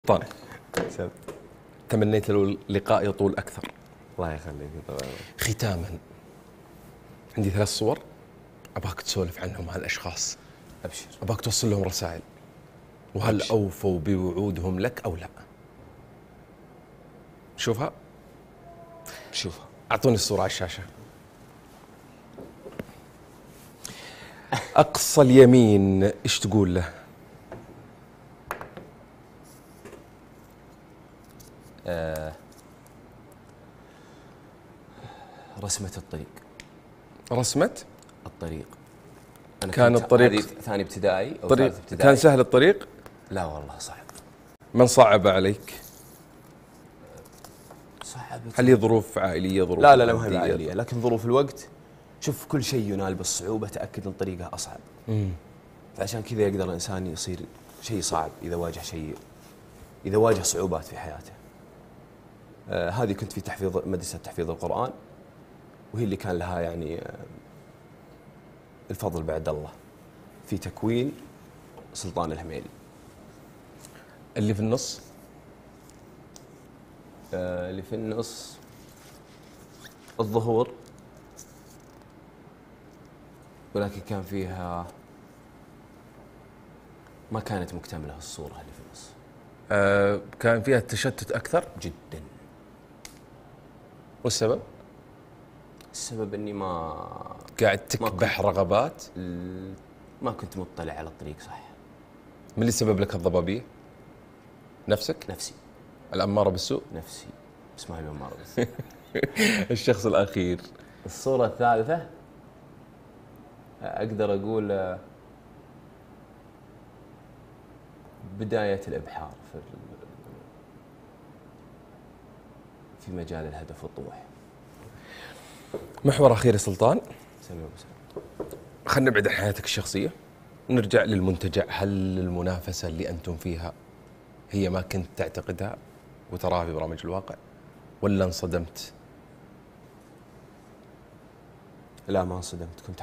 طارق، تمنيت لو اللقاء يطول أكثر. الله يخليك. طبعا ختاما، عندي 3 صور أباك تسولف عنهم هالأشخاص. أبشر. أباك توصل لهم رسائل، وهل أبشر. أوفوا بوعودهم لك أو لا؟ شوفها. أعطوني الصورة على الشاشة. أقصى اليمين إيش تقول له؟ رسمة الطريق. رسمة الطريق. أنا كان الطريق هذه ثاني ابتدائي أو طريق ثالث ابتدائي. كان سهل الطريق؟ لا والله صعب. من صعب عليك؟ صعب. هل هي ظروف عائلية، ظروف لا ما هي مادية؟ عائلية، لكن ظروف الوقت. شوف، كل شيء ينال بالصعوبة تأكد أن طريقه أصعب. فعشان كذا يقدر الإنسان يصير شيء صعب إذا واجه صعوبات في حياته. هذه كنت في مدرسة تحفيظ القرآن، وهي اللي كان لها يعني الفضل بعد الله في تكوين سلطان الهميلي. اللي في النص؟ اللي في النص الظهور، ولكن كان فيها ما كانت مكتملة الصورة اللي في النص. كان فيها التشتت أكثر جدا. والسبب؟ السبب اني ما قاعد تكبح رغبات، ما كنت مطلع على الطريق صح. من اللي سبب لك الضبابية؟ نفسك؟ نفسي. الأمارة بالسوء؟ نفسي. اسمها الأمارة بس. الشخص الأخير. الصورة الثالثة أقدر أقول بداية الإبحار في مجال الهدف والطموح. محور أخير يا سلطان، سلام وسلام. خلينا نبعد عن حياتك الشخصية، نرجع للمنتجع. هل المنافسة اللي أنتم فيها هي ما كنت تعتقدها وتراها في برامج الواقع، ولا انصدمت؟ لا ما انصدمت، كنت